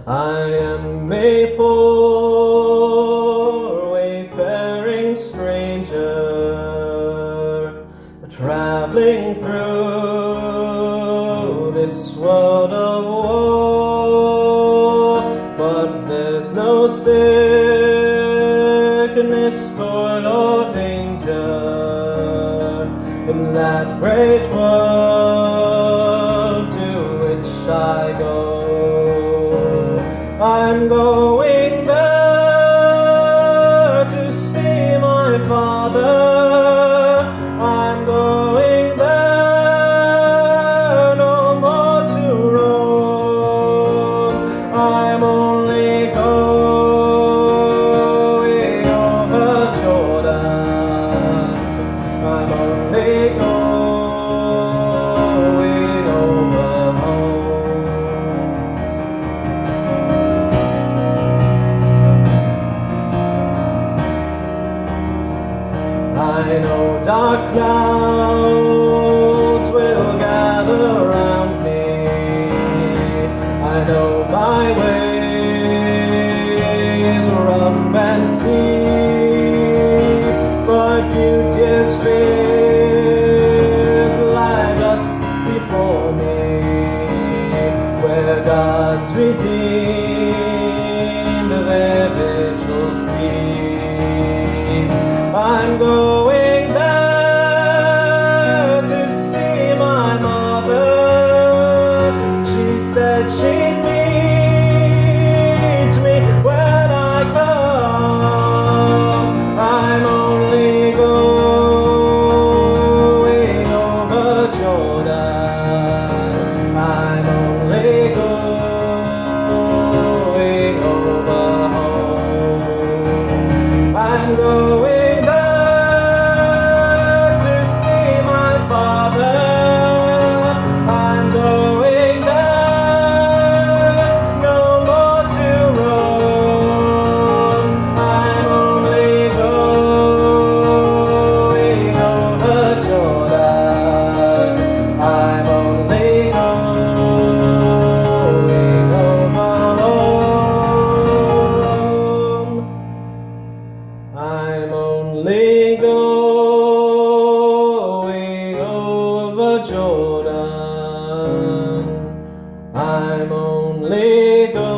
I am a poor wayfaring stranger, traveling through this world of war. But there's no sickness, toil, or danger in that great world to which I go. I'm going there to see my Father. I'm going there no more to roam. I'm only going over Jordan. I'm only going over home. I know dark clouds will gather around me. I know my ways are rough and steep, but beauteous fields lie just before me, where God's redeemed their vigils keep. I'm going there to see my mother. She said she'd meet me when I come. I'm only going over Jordan. I'm only going over home. I'm going I'm only going over Jordan. I'm only going